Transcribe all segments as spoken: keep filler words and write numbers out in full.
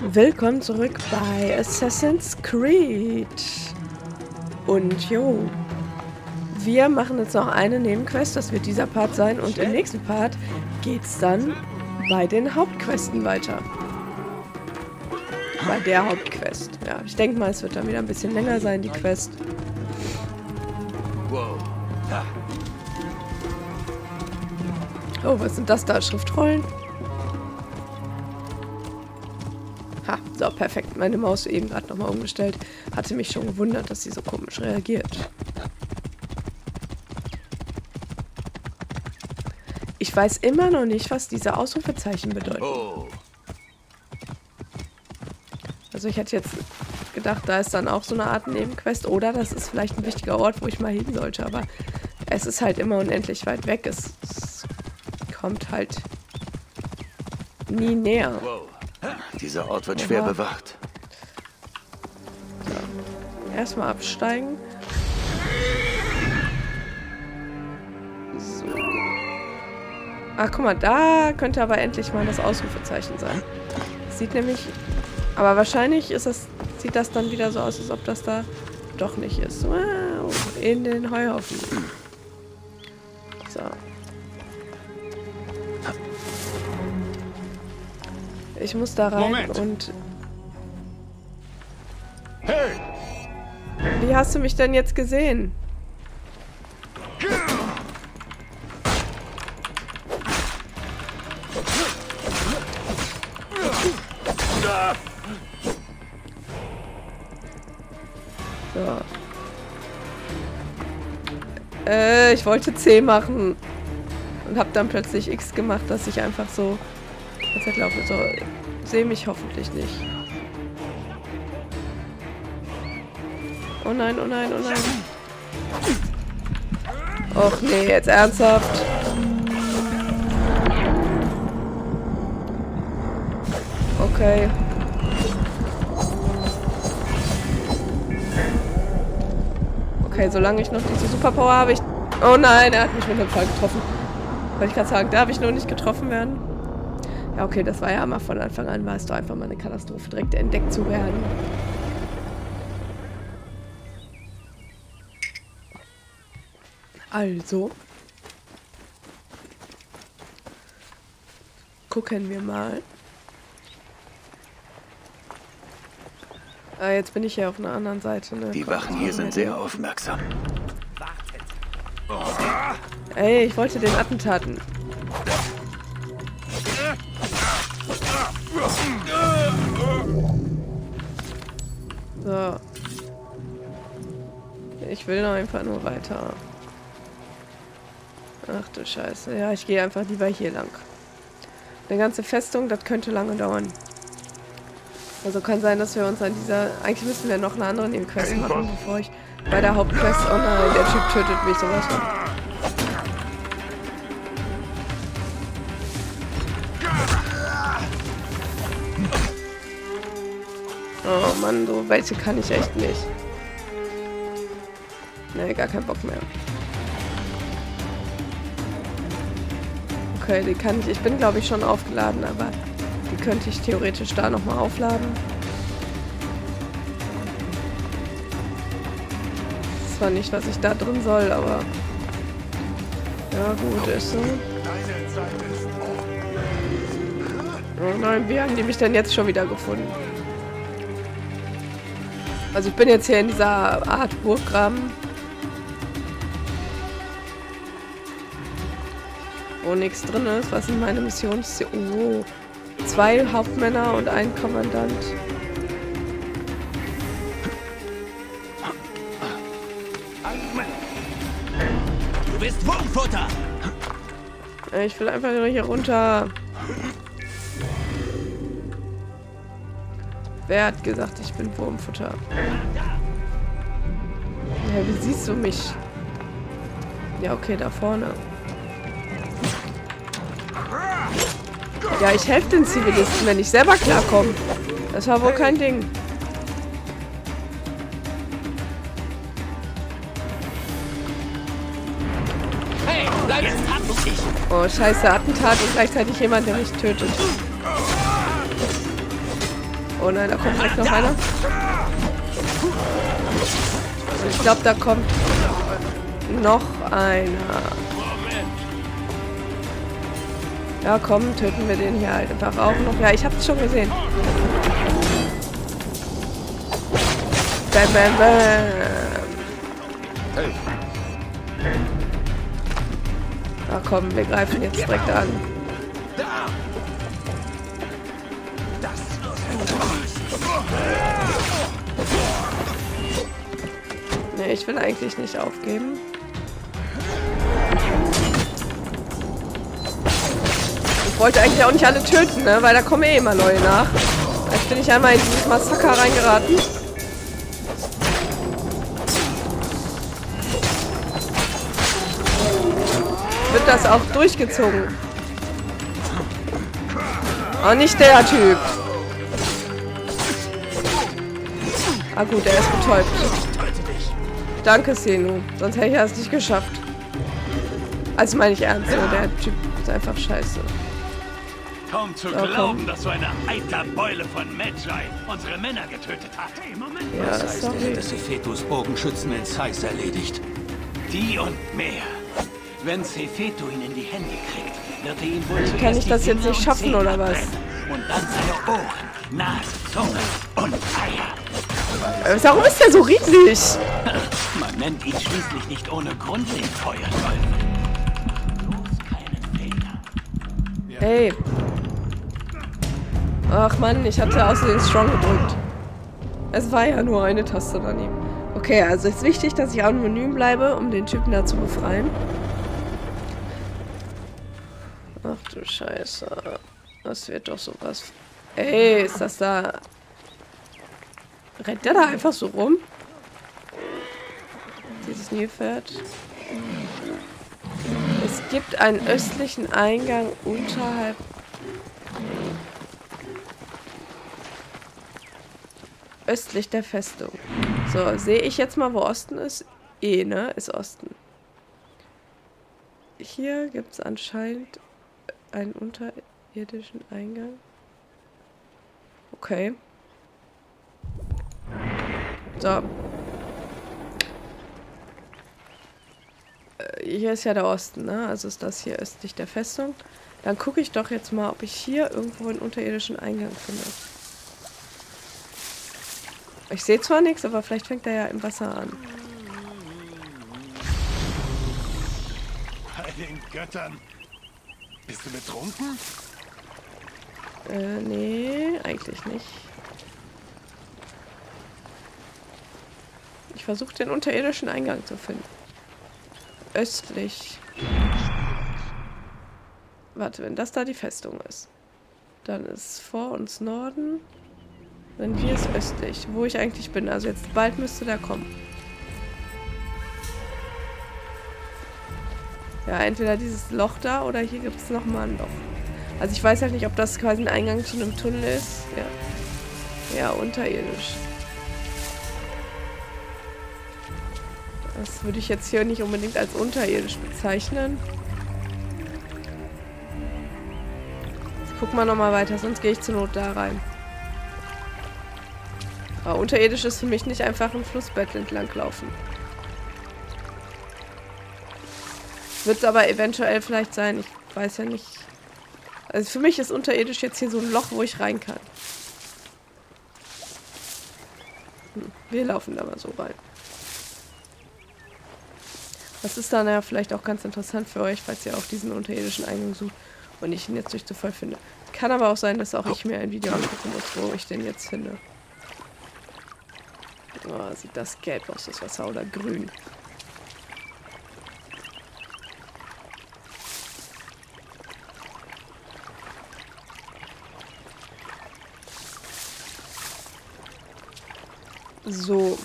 Willkommen zurück bei Assassin's Creed. Und jo, wir machen jetzt noch eine Nebenquest, das wird dieser Part sein. Und im nächsten Part geht's dann bei den Hauptquesten weiter. Bei der Hauptquest. Ja, ich denke mal, es wird dann wieder ein bisschen länger sein, die Quest. Oh, was sind das da? Schriftrollen? Ha, so, perfekt. Meine Maus eben gerade nochmal umgestellt. Hatte mich schon gewundert, dass sie so komisch reagiert. Ich weiß immer noch nicht, was diese Ausrufezeichen bedeuten. Also ich hätte jetzt gedacht, da ist dann auch so eine Art Nebenquest. Oder das ist vielleicht ein wichtiger Ort, wo ich mal hin sollte. Aber es ist halt immer unendlich weit weg. Es, es kommt halt nie näher. Dieser Ort wird schwer bewacht. So. Erstmal absteigen. So. Ach, guck mal, da könnte aber endlich mal das Ausrufezeichen sein. Sieht nämlich... Aber wahrscheinlich ist das, sieht das dann wieder so aus, als ob das da doch nicht ist. Wow, in den Heuhaufen. So. Ich muss da rein. Moment. Und... Hey! Wie hast du mich denn jetzt gesehen? So. Äh, ich wollte C machen. Und hab dann plötzlich X gemacht, dass ich einfach so... Jetzt laufe so. Sehe mich hoffentlich nicht. Oh nein, oh nein, oh nein. Och nee, jetzt ernsthaft. Okay. Okay, solange ich noch diese Superpower habe, ich... Oh nein, er hat mich mit dem Fall getroffen. Wollte ich gerade sagen, darf ich nur nicht getroffen werden? Ja, okay, das war ja mal von Anfang an, war es doch einfach mal eine Katastrophe, direkt entdeckt zu werden. Also. Gucken wir mal. Ah, jetzt bin ich ja auf einer anderen Seite, ne? Die Wachen hier sind sehr aufmerksam. Ey, ich wollte den Attentaten. So. Ich will noch einfach nur weiter. Ach du Scheiße. Ja, ich gehe einfach lieber hier lang. Eine ganze Festung, das könnte lange dauern. Also kann sein, dass wir uns an dieser... Eigentlich müssen wir noch eine andere Nebenquest machen, bevor ich bei der Hauptquest... Oh nein, der Typ tötet mich sowas von. Oh Mann, so welche kann ich echt nicht. Ne, gar keinen Bock mehr. Okay, die kann ich... Ich bin, glaube ich, schon aufgeladen, aber die könnte ich theoretisch da nochmal aufladen. Zwar nicht, was ich da drin soll, aber... Ja, gut, ist so. Oh nein, wie haben die mich denn jetzt schon wieder gefunden? Also ich bin jetzt hier in dieser Art Burggraben. Wo nichts drin ist. Was sind meine Missionsziele? Oh, zwei Hauptmänner und ein Kommandant. Du bist Wurmfutter! Ich will einfach nur hier runter. Wer hat gesagt, ich bin Wurmfutter? Ja, wie siehst du mich? Ja, okay, da vorne. Ja, ich helfe den Zivilisten, wenn ich selber klarkomme. Das war wohl kein Ding. Hey, bleib jetzt ab, ich! Oh, scheiße, Attentat und gleichzeitig jemand, der mich tötet. Oh nein, da kommt direkt noch einer. Und ich glaube, da kommt noch einer. Ja, komm, töten wir den hier halt einfach auch noch. Ja, ich hab's schon gesehen. Bam, bam, bam. Na komm, wir greifen jetzt direkt an. Nee, ich will eigentlich nicht aufgeben. Ich wollte eigentlich auch nicht alle töten, ne? Weil da kommen eh immer neue nach. Jetzt bin ich einmal in dieses Massaker reingeraten. Wird das auch durchgezogen? Oh, nicht der Typ. Ah gut, er ist betäubt. Danke, Xenu. Sonst hätte ich das nicht geschafft. Also meine ich ernst, so, der Typ ist einfach scheiße. Kaum zu So, glauben, komm. dass so eine eitler Beule von Magi unsere Männer getötet hat. Hey, Moment. Ja, Was heißt, er sorry. hätte Sephetus Bogenschützen in Sais erledigt? Die und mehr. Wenn Sephetu ihn in die Hände kriegt, wird er ihn wohl Kann zuerst ich das die jetzt Finger nicht und schaffen, Zehen oder was? abbrennen und dann seine Ohren, Nase, Zunge und Eier. Äh, Warum ist der so riesig? Man nennt ihn schließlich nicht ohne Grund den Feuerteufel. Bloß keine Fehler. Hey. Ach Mann, ich hatte außerdem Strong gedrückt. Es war ja nur eine Taste daneben. Okay, also ist wichtig, dass ich anonym bleibe, um den Typen da zu befreien. Ach du Scheiße. Das wird doch sowas. Ey, ist das da... Rennt der da einfach so rum? Dieses Nilpferd. Es gibt einen östlichen Eingang unterhalb... Östlich der Festung. So, sehe ich jetzt mal, wo Osten ist? Eh, ne? Ist Osten. Hier gibt es anscheinend einen unterirdischen Eingang. Okay. So. Äh, Hier ist ja der Osten, ne? Also ist das hier östlich der Festung. Dann gucke ich doch jetzt mal, ob ich hier irgendwo einen unterirdischen Eingang finde. Ich sehe zwar nichts, aber vielleicht fängt er ja im Wasser an. Bei den Göttern. Bist du betrunken? Äh, nee, eigentlich nicht. Ich versuche den unterirdischen Eingang zu finden. Östlich. Warte, wenn das da die Festung ist. Dann ist vor uns Norden. Dann hier ist östlich, wo ich eigentlich bin. Also jetzt bald müsste der kommen. Ja, entweder dieses Loch da oder hier gibt es nochmal ein Loch. Also ich weiß halt nicht, ob das quasi ein Eingang zu einem Tunnel ist. Ja, ja, unterirdisch. Das würde ich jetzt hier nicht unbedingt als unterirdisch bezeichnen. Jetzt gucken wir nochmal weiter, sonst gehe ich zur Not da rein. Aber unterirdisch ist für mich nicht einfach ein Flussbett entlang laufen. Wird es aber eventuell vielleicht sein, ich weiß ja nicht. Also für mich ist unterirdisch jetzt hier so ein Loch, wo ich rein kann. Hm, wir laufen da mal so rein. Das ist dann ja vielleicht auch ganz interessant für euch, falls ihr auch diesen unterirdischen Eingang sucht und ich ihn jetzt durch Zufall finde. Kann aber auch sein, dass auch ich mir ein Video angucken muss, wo ich den jetzt finde. Oh, sieht das gelb aus, das Wasser, oder grün? So.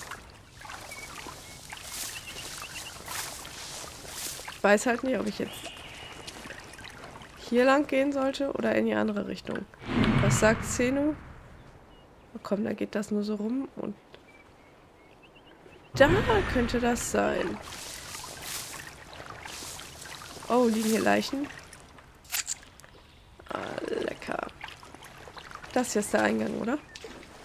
Ich weiß halt nicht, ob ich jetzt hier lang gehen sollte oder in die andere Richtung. Was sagt Xenu? Oh, komm, da geht das nur so rum und da könnte das sein. Oh, liegen hier Leichen? Ah, lecker. Das hier ist der Eingang, oder?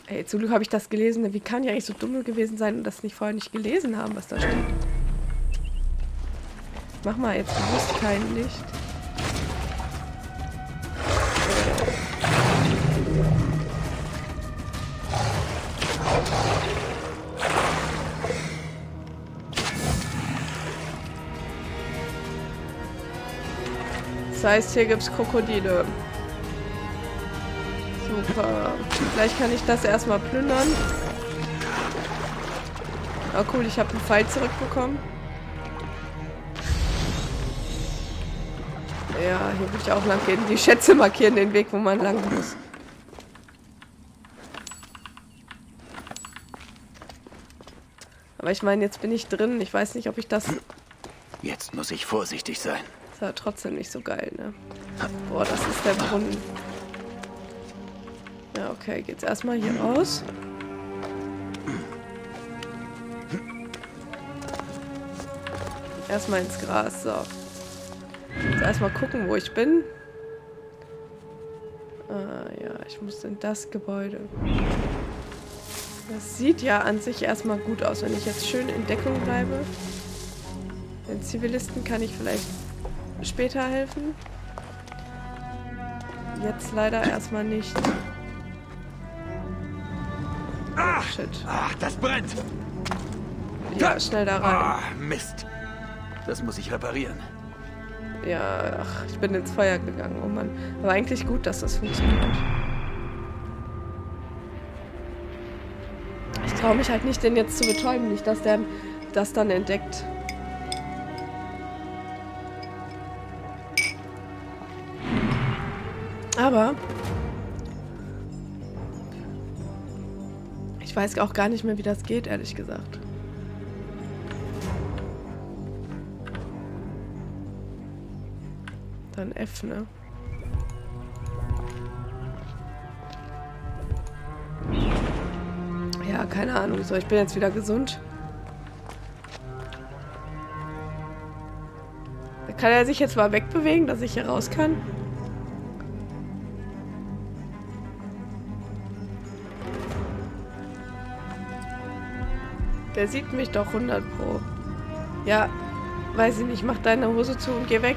Ey, zum Glück habe ich das gelesen. Wie kann ich eigentlich so dumm gewesen sein und das nicht vorher nicht gelesen haben, was da steht? Mach mal jetzt bewusst kein Licht. Das heißt, hier gibt's Krokodile. Super. Vielleicht kann ich das erstmal plündern. Oh cool, ich habe einen Pfeil zurückbekommen. Ja, hier würde ich auch lang gehen. Die Schätze markieren den Weg, wo man lang muss. Aber ich meine, jetzt bin ich drin. Ich weiß nicht, ob ich das... Jetzt muss ich vorsichtig sein. Das war trotzdem nicht so geil, ne? Boah, das ist der Brunnen. Ja, okay. Geht's erstmal hier raus. Erstmal ins Gras, so. Jetzt erstmal gucken, wo ich bin. Ah, ja, ich muss in das Gebäude. Das sieht ja an sich erstmal gut aus, wenn ich jetzt schön in Deckung bleibe. Den Zivilisten kann ich vielleicht später helfen. Jetzt leider erstmal nicht. Oh, shit. Ach, das brennt! Ja, schnell da rein. Ah, Mist. Das muss ich reparieren. Ja, ach, ich bin ins Feuer gegangen. Oh Mann. Aber eigentlich gut, dass das funktioniert. Ich traue mich halt nicht, den jetzt zu betäuben. Nicht, dass der das dann entdeckt. Aber ich weiß auch gar nicht mehr, wie das geht, ehrlich gesagt. Dann F, ne? Ja, keine Ahnung. So, ich bin jetzt wieder gesund. Kann er sich jetzt mal wegbewegen, dass ich hier raus kann? Der sieht mich doch hundert Pro. Ja, weiß ich nicht. Mach deine Hose zu und geh weg.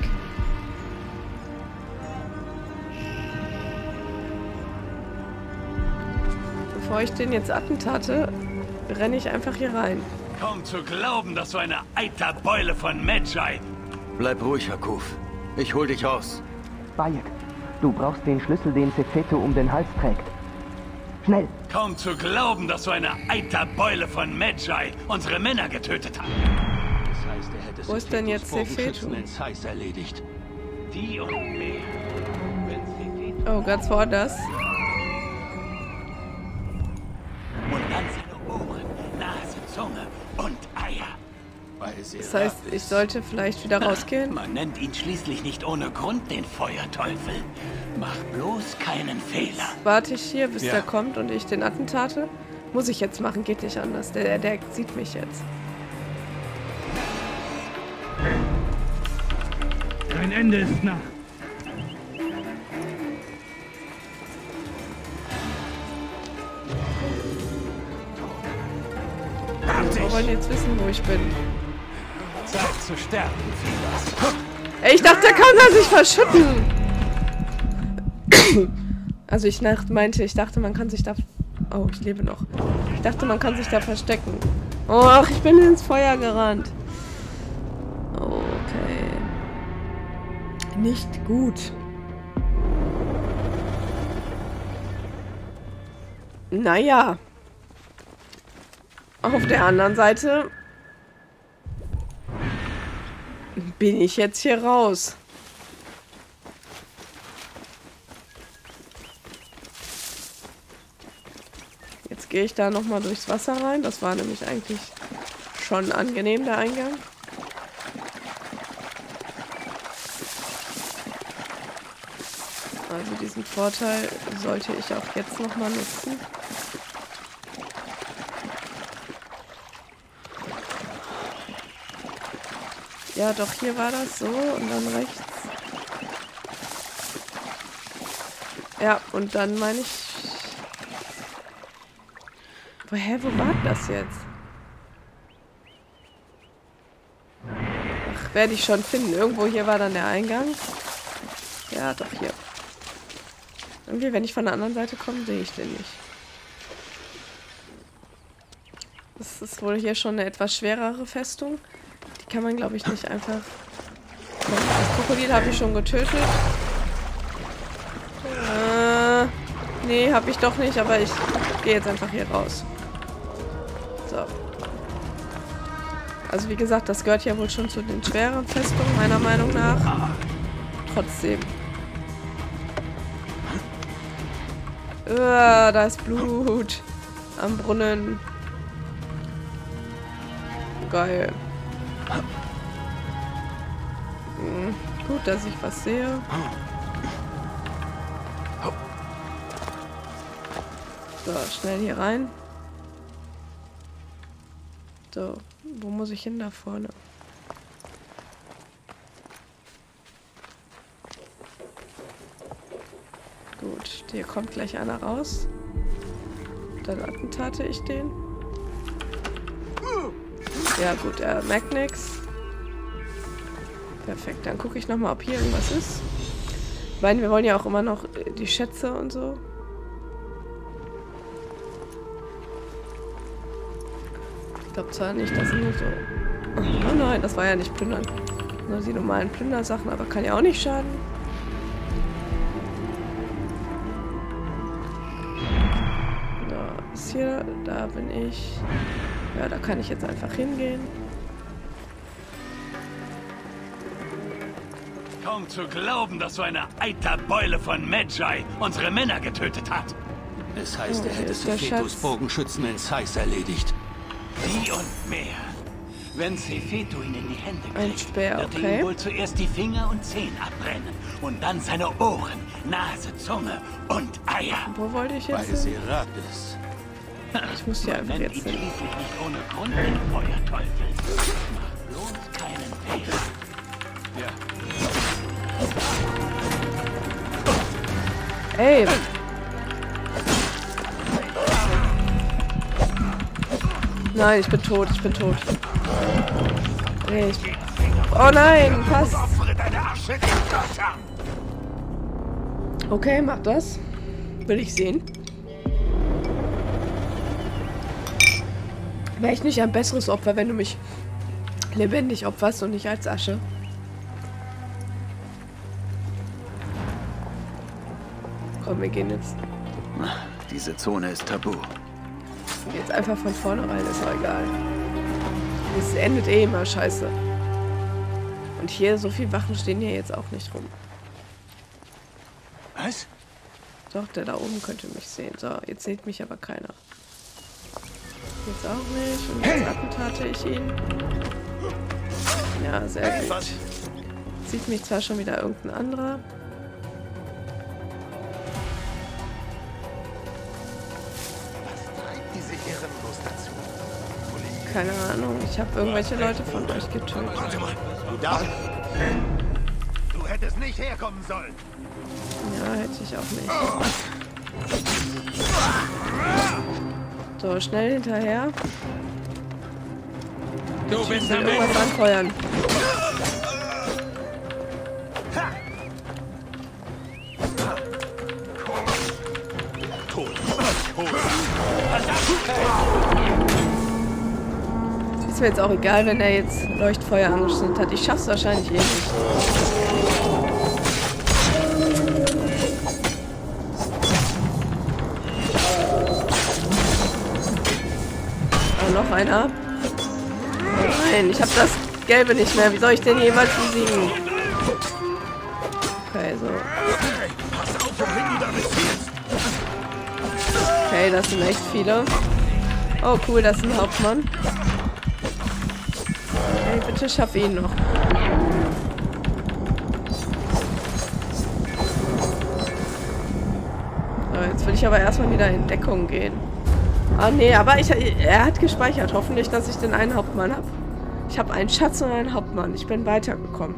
Bevor ich den jetzt attentate, renne ich einfach hier rein. Kaum zu glauben, dass so eine Eiterbeule von Magi. Bleib ruhig, Hakuf. Ich hol dich raus. Bayek, du brauchst den Schlüssel, den Sefeto um den Hals trägt. Schnell! Kaum zu glauben, dass so eine Eiterbeule von Magi unsere Männer getötet hat. Das heißt, er hätte Wo ist denn jetzt Sefeto? in Zeiss erledigt. Die und mehr. Wenn Sefeto Oh, ganz woanders. und dann seine Ohren, Nase, Zunge und Eier. Das heißt, ich sollte vielleicht wieder rausgehen? Man nennt ihn schließlich nicht ohne Grund den Feuerteufel. Mach bloß keinen Fehler. Warte ich hier, bis Ja. der kommt und ich den Attentate? Muss ich jetzt machen, geht nicht anders. Der, der sieht mich jetzt. Dein Ende ist nah. Wir wollen jetzt wissen, wo ich bin. Zeit zu sterben, Filas. Ey, ich dachte, der kann da sich verschütten. Also ich nach, meinte, ich dachte, man kann sich da... Oh, ich lebe noch. Ich dachte, man kann sich da verstecken. Oh, ach, ich bin ins Feuer gerannt. Okay. Nicht gut. Naja. Auf der anderen Seite bin ich jetzt hier raus. Jetzt gehe ich da nochmal durchs Wasser rein. Das war nämlich eigentlich schon angenehm, der Eingang. Also diesen Vorteil sollte ich auch jetzt nochmal nutzen. Ja, doch, hier war das so und dann rechts. Ja, und dann meine ich... Aber hä, wo war das jetzt? Ach, werde ich schon finden. Irgendwo hier war dann der Eingang. Ja, doch hier. Irgendwie, wenn ich von der anderen Seite komme, sehe ich den nicht. Das ist wohl hier schon eine etwas schwerere Festung. Die kann man, glaube ich, nicht einfach... Das Krokodil habe ich schon getötet. Äh, nee, habe ich doch nicht, aber ich gehe jetzt einfach hier raus. So. Also wie gesagt, das gehört ja wohl schon zu den schweren Festungen, meiner Meinung nach. Trotzdem. Uh, da ist Blut am Brunnen. Geil. Hm, gut, dass ich was sehe. So, schnell hier rein. So, wo muss ich hin da vorne? Gut, hier kommt gleich einer raus. Dann attentate ich den. Ja gut, er merkt nichts. Perfekt, dann gucke ich nochmal, ob hier irgendwas ist. Ich meine, wir wollen ja auch immer noch die Schätze und so. Ich glaube zwar nicht, dass sie nur so... Oh nein, das war ja nicht Plündern. Nur die normalen Plündersachen, aber kann ja auch nicht schaden. Da ist hier, da bin ich. Ja, da kann ich jetzt einfach hingehen. Kaum zu glauben, dass so eine Eiterbeule von Magi unsere Männer getötet hat. Es heißt, Oh, er hier hätte ist der Sefetos Schatz. Bogenschützen in Sais erledigt. Die und mehr. Wenn Sefeto ihn in die Hände Ein kriegt, Speer, wird er okay. ihm wohl zuerst die Finger und Zehen abbrennen. Und dann seine Ohren, Nase, Zunge und Eier. Wo wollte ich Bei jetzt hin? Seratis. Ich muss hier einfach Nennt jetzt ihn hin. schließlich nicht ohne Grund den Feuerteufel. Macht bloß keinen Fehler. Ja. Ey! Nein, ich bin tot, ich bin tot. Nee, ich bin... Oh nein, passt. Okay, mach das. Will ich sehen. Wäre ich nicht ein besseres Opfer, wenn du mich lebendig opferst und nicht als Asche? Komm, wir gehen jetzt. Diese Zone ist tabu. Jetzt einfach von vorne rein, ist auch egal. Es endet eh immer scheiße. Und hier, so viele Wachen stehen hier jetzt auch nicht rum. Was? Doch, der da oben könnte mich sehen. So, jetzt sieht mich aber keiner. Jetzt auch nicht. Und jetzt attentate ich ihn. Ja, sehr gut. Sieht mich zwar schon wieder irgendein anderer. Keine Ahnung, ich habe irgendwelche Leute von euch getötet. Warte mal, du da? Du hättest nicht herkommen sollen. Ja, hätte ich auch nicht. So, schnell hinterher. Du Ich bist will am irgendwas anfeuern. Ist mir jetzt auch egal, wenn er jetzt Leuchtfeuer angeschnitten hat. Ich schaff's wahrscheinlich eh nicht. Oh, noch einer. Nein, ich habe das Gelbe nicht mehr. Wie soll ich denn jemals besiegen? Okay, so. Okay, das sind echt viele. Oh, cool, das ist ein Hauptmann. Hey, bitte schaff ihn noch. So, jetzt will ich aber erstmal wieder in Deckung gehen. Ah, nee, aber ich, er hat gespeichert. Hoffentlich, dass ich den einen Hauptmann habe. Ich habe einen Schatz und einen Hauptmann. Ich bin weitergekommen.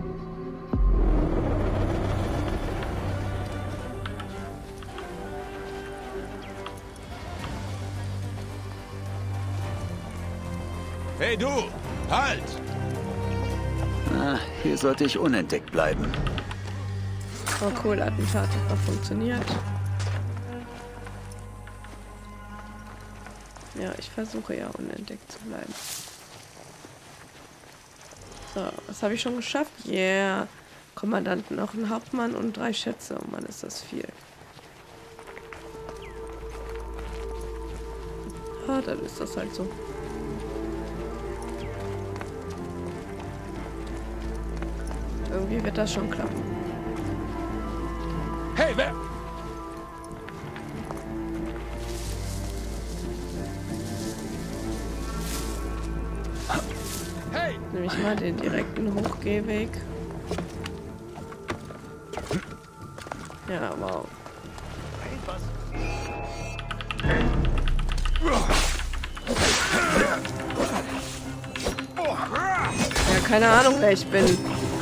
Hey du! Halt! Ah, hier sollte ich unentdeckt bleiben. Oh cool, Attentat hat noch funktioniert. Ja, ich versuche ja unentdeckt zu bleiben. So, was habe ich schon geschafft? Yeah. Kommandanten, auch ein Hauptmann und drei Schätze. Oh Mann, ist das viel. Ah, dann ist das halt so. Irgendwie wird das schon klappen. Hey, wer... Hey! Nehme ich mal den direkten Hochgehweg. Ja, wow. Ja, keine Ahnung, wer ich bin.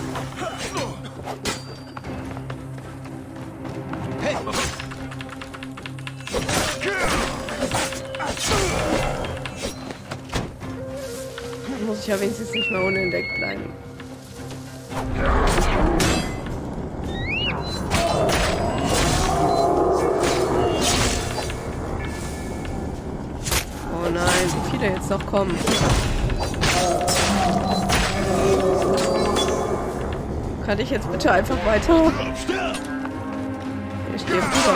Muss ich ja wenigstens nicht mehr unentdeckt bleiben. Oh nein, wie viele jetzt noch kommen. Kann ich jetzt bitte einfach weiter? Hier steht wieder.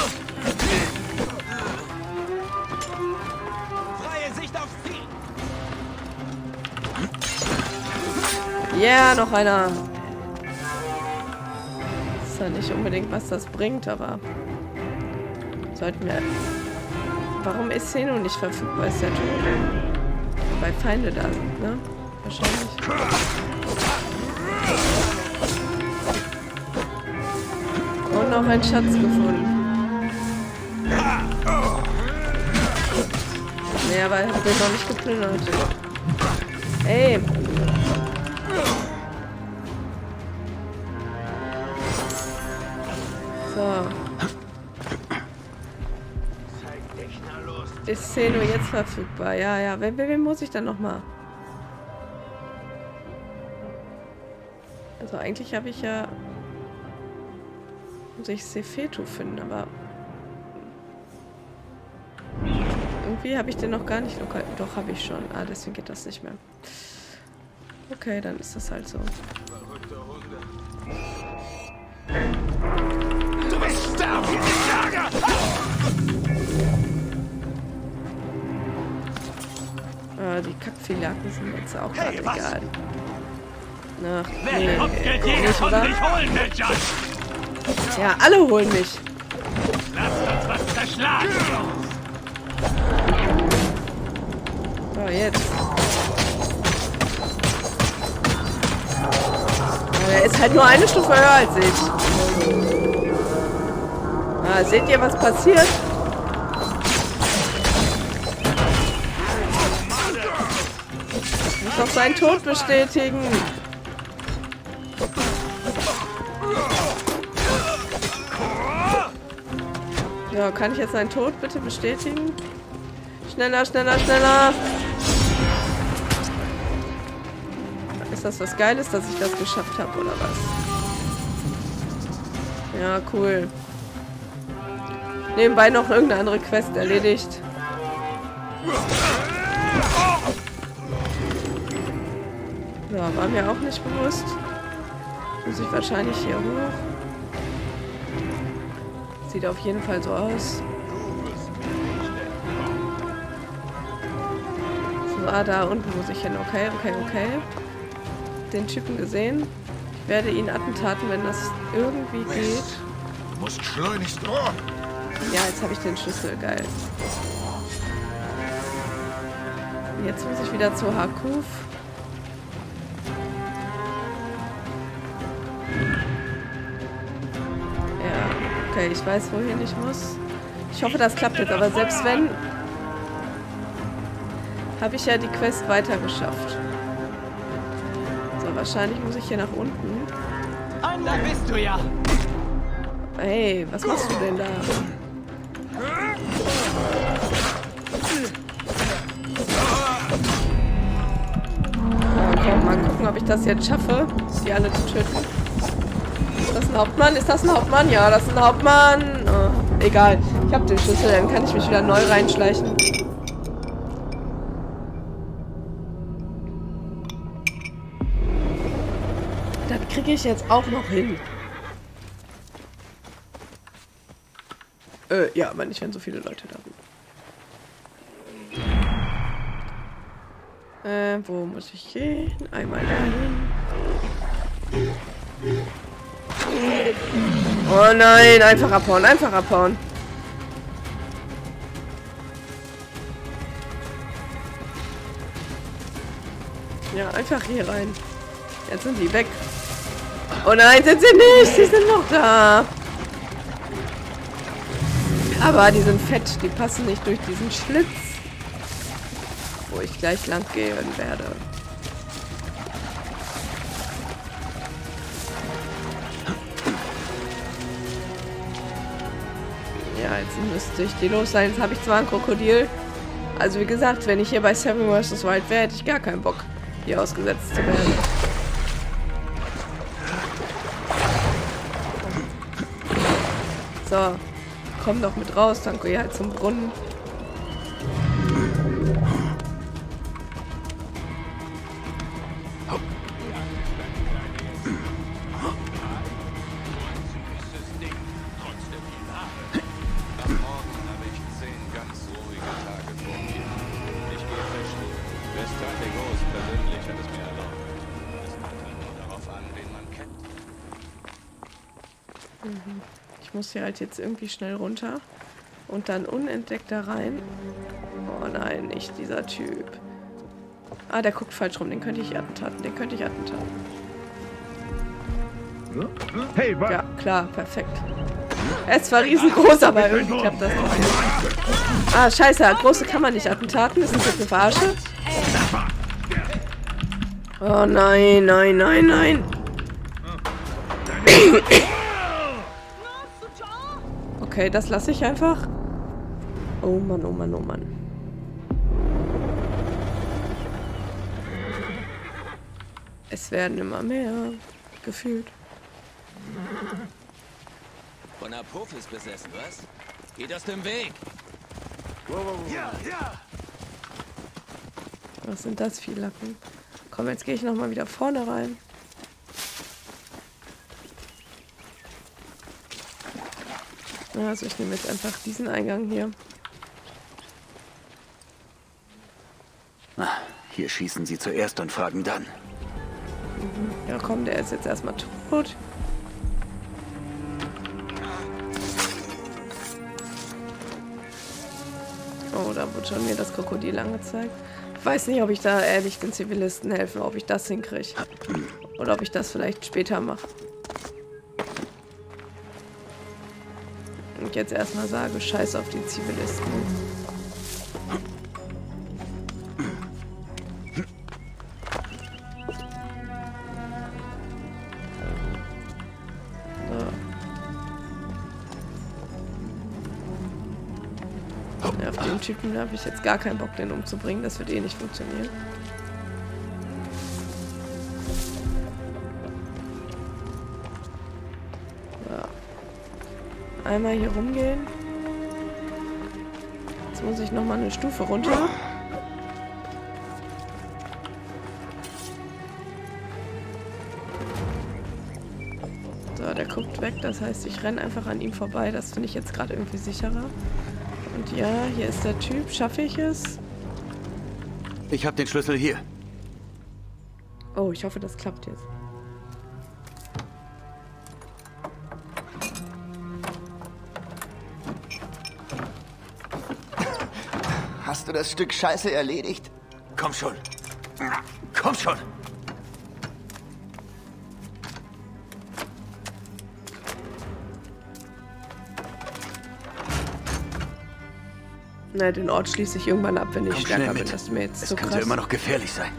Ja, yeah, noch einer. Ist ja nicht unbedingt, was das bringt, aber sollten wir... Warum ist Xeno nicht verfügbar? Ist der tot? Weil Feinde da sind, ne? Wahrscheinlich. Und noch ein Schatz gefunden. Nee, aber ich hab den noch nicht geplündert. Ey! So. Ist Xeno jetzt verfügbar? Ja, ja. Wen, wen muss ich dann noch mal? Also eigentlich habe ich ja... Muss ich Sefeto finden, aber... Irgendwie habe ich den noch gar nicht lokal... Doch, habe ich schon. Ah, deswegen geht das nicht mehr. Okay, dann ist das halt so. Du bist sterben, Jager! Ah, die Kackphilaken sind jetzt auch hey, gerade egal. Ach, Wer nee, Kopfgeldjäger nicht, kommt oder? dich holen, Nedjan! Ja, alle holen mich. Lasst uns was zerschlagen! So, jetzt. Er ist halt nur eine Stufe höher als ich. Ah, seht ihr, was passiert? Ich muss doch seinen Tod bestätigen. Ja, kann ich jetzt seinen Tod bitte bestätigen? Schneller, schneller, schneller! Ist das was Geiles, dass ich das geschafft habe, oder was? Ja, cool. Nebenbei noch irgendeine andere Quest erledigt. Ja, war mir auch nicht bewusst. Muss ich wahrscheinlich hier hoch. Sieht auf jeden Fall so aus. So, ah, da unten muss ich hin. Okay, okay, okay. Den Typen gesehen. Ich werde ihn attentaten, wenn das irgendwie geht. Du musst schleunigst... Oh. Ja, jetzt habe ich den Schlüssel. Geil. Jetzt muss ich wieder zu Harkuf. Ja, okay, ich weiß, wohin ich muss. Ich hoffe, das klappt jetzt, aber selbst wenn, habe ich ja die Quest weiter geschafft. So, wahrscheinlich muss ich hier nach unten. Und da bist du ja. Hey, was machst du denn da? So, mal gucken, ob ich das jetzt schaffe, die alle zu töten. Ist das ein Hauptmann? Ist das ein Hauptmann? Ja, das ist ein Hauptmann. Oh, egal. Ich habe den Schlüssel, dann kann ich mich wieder neu reinschleichen. Das kriege ich jetzt auch noch hin. Äh, ja, aber nicht, wenn so viele Leute da sind. Äh, wo muss ich gehen? Einmal dahin. Oh nein, einfach abhauen, einfach abhauen. Ja, einfach hier rein. Jetzt sind die weg. Oh nein, sind sie nicht, sie sind noch da. Aber die sind fett, die passen nicht durch diesen Schlitz, wo ich gleich lang gehen werde. Ja, jetzt müsste ich die los sein. Jetzt habe ich zwar ein Krokodil. Also wie gesagt, wenn ich hier bei Seven versus. Wild wäre, hätte ich gar keinen Bock, hier ausgesetzt zu werden. So, komm doch mit raus, dann geh halt zum Brunnen. Ich muss hier halt jetzt irgendwie schnell runter und dann unentdeckt da rein. Oh nein, nicht dieser Typ. Ah, der guckt falsch rum. Den könnte ich attentaten. Den könnte ich attentaten. Hey, was? Ja, klar, perfekt. Er ist zwar riesengroß, aber irgendwie klappt das nicht. Ah, scheiße. Große kann man nicht attentaten. Ist das jetzt eine Verarsche? Oh nein, nein, nein, nein. Okay, das lasse ich einfach. Oh Mann, oh Mann, oh Mann. Es werden immer mehr. Gefühlt. Von Apophis besessen, was? Geht aus dem Weg! Ja, ja! Was sind das für Lappen? Komm, jetzt gehe ich nochmal wieder vorne rein. Also ich nehme jetzt einfach diesen Eingang hier. Ah, hier schießen sie zuerst und fragen dann. Mhm. Ja komm, der ist jetzt erstmal tot. Oh, da wird schon mir das Krokodil angezeigt. Ich weiß nicht, ob ich da ehrlich den Zivilisten helfe, ob ich das hinkriege. Oder ob ich das vielleicht später mache. Und jetzt erstmal sage, scheiß auf die Zivilisten. So. Ja, auf den Typen habe ich jetzt gar keinen Bock, den umzubringen. Das wird eh nicht funktionieren. Einmal hier rumgehen. Jetzt muss ich noch mal eine Stufe runter. So, der guckt weg. Das heißt, ich renne einfach an ihm vorbei. Das finde ich jetzt gerade irgendwie sicherer. Und ja, hier ist der Typ. Schaffe ich es? Ich habe den Schlüssel hier. Oh, ich hoffe, das klappt jetzt. Hast du das Stück Scheiße erledigt? Komm schon. Komm schon. Na, den Ort schließe ich irgendwann ab, wenn ich Komm stärker schnell bin. mit. Das ist mir jetzt Es so könnte krass. immer noch gefährlich sein.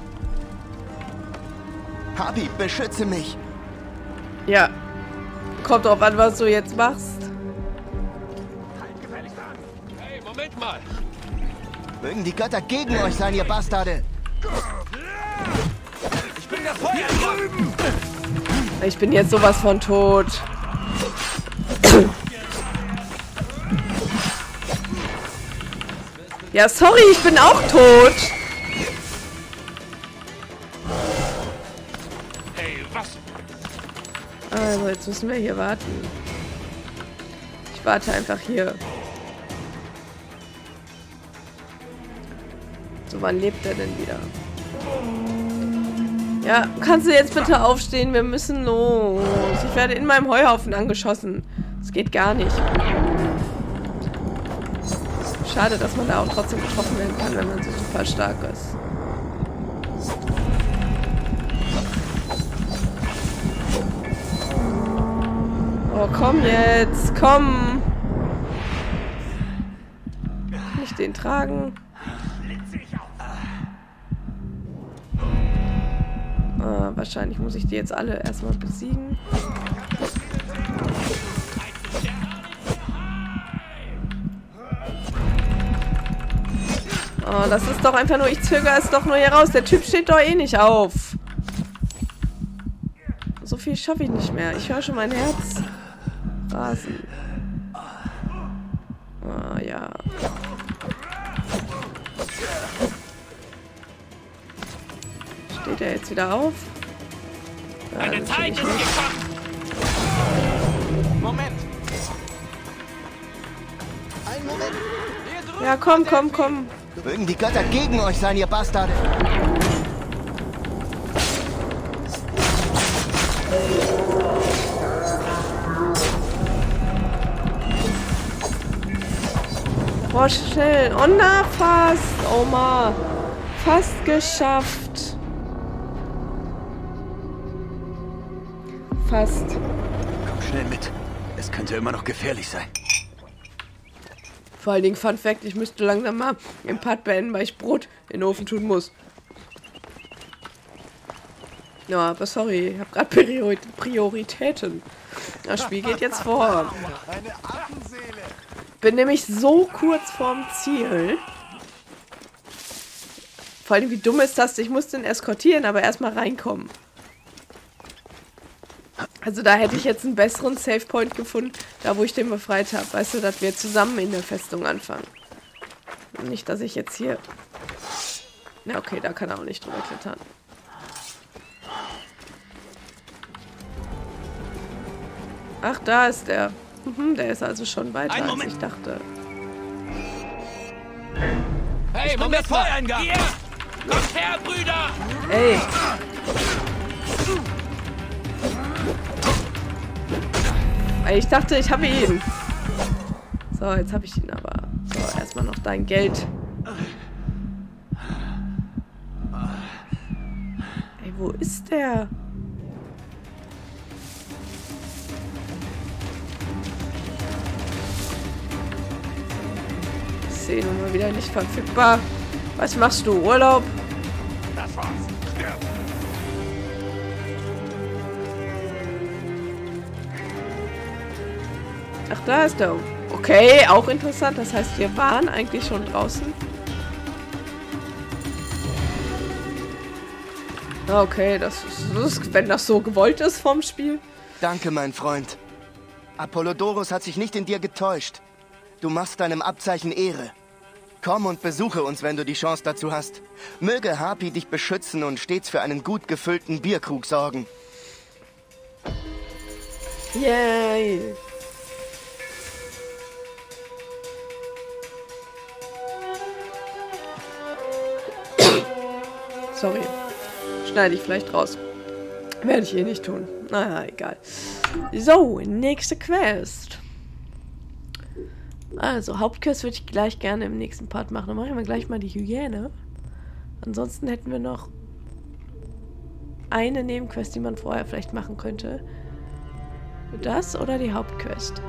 Habi, beschütze mich. Ja. Kommt drauf an, was du jetzt machst. Hey, Moment mal! Mögen die Götter gegen euch sein, ihr Bastarde. der Feuergarten! Ich bin jetzt sowas von tot. Ja, sorry, ich bin auch tot. Hey, was? Also, jetzt müssen wir hier warten. Ich warte einfach hier. So, wann lebt er denn wieder? Ja, kannst du jetzt bitte aufstehen? Wir müssen los. Ich werde in meinem Heuhaufen angeschossen. Das geht gar nicht. Schade, dass man da auch trotzdem getroffen werden kann, wenn man so super stark ist. Oh, komm jetzt. Komm. Kann ich den tragen? Ah, wahrscheinlich muss ich die jetzt alle erstmal besiegen. Oh, das ist doch einfach nur, ich zögere es doch nur hier raus. Der Typ steht doch eh nicht auf. So viel schaffe ich nicht mehr. Ich höre schon mein Herz rasen. Ah, ja. Steht er jetzt wieder auf? Ja, Eine Zeit ist gekommen! Moment! Ein Moment. Ja, komm, komm, komm. Mögen die Götter gegen euch sein, ihr Bastarde. Boah, schnell. Oh, na, fast. Oma. Fast geschafft. Fast. Komm schnell mit. Es könnte immer noch gefährlich sein. Vor allen Dingen, Fun Fact, ich müsste langsam mal den Part beenden, weil ich Brot in den Ofen tun muss. Ja, aber sorry, ich habe gerade Priori Prioritäten. Das Spiel geht jetzt vor. Bin nämlich so kurz vorm Ziel. Vor allem, wie dumm ist das? Ich muss den eskortieren, aber erstmal reinkommen. Also da hätte ich jetzt einen besseren Savepoint gefunden, da wo ich den befreit habe. Weißt du, dass wir zusammen in der Festung anfangen. Nicht, dass ich jetzt hier... Na okay, da kann er auch nicht drüber klettern. Ach, da ist der. Mhm, der ist also schon weiter, als ich dachte. Hey, Moment mal! Hier! Kommt her, Brüder! Ey! Ich dachte, ich habe ihn. So, jetzt habe ich ihn aber. So, erstmal noch dein Geld. Ey, wo ist der? Ich sehe nun mal wieder nicht verfügbar. Was machst du? Urlaub? Das war's. Stirb. Ach, da ist der. Okay, auch interessant. Das heißt, wir waren eigentlich schon draußen. Okay, das ist, das ist, wenn das so gewollt ist vom Spiel. Danke, mein Freund. Apollodorus hat sich nicht in dir getäuscht. Du machst deinem Abzeichen Ehre. Komm und besuche uns, wenn du die Chance dazu hast. Möge Harpy dich beschützen und stets für einen gut gefüllten Bierkrug sorgen. Yay! Sorry. Schneide ich vielleicht raus. Werde ich eh nicht tun. Naja, egal. So, nächste Quest. Also, Hauptquest würde ich gleich gerne im nächsten Part machen. Dann machen wir gleich mal die Hyäne. Ansonsten hätten wir noch eine Nebenquest, die man vorher vielleicht machen könnte. Das oder die Hauptquest?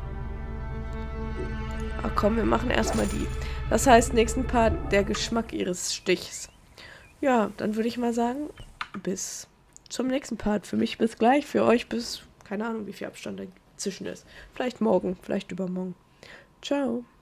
Ach komm, wir machen erstmal die. Das heißt, nächsten Part der Geschmack ihres Stichs. Ja, dann würde ich mal sagen, bis zum nächsten Part. Für mich bis gleich, für euch bis, keine Ahnung, wie viel Abstand dazwischen ist. Vielleicht morgen, vielleicht übermorgen. Ciao.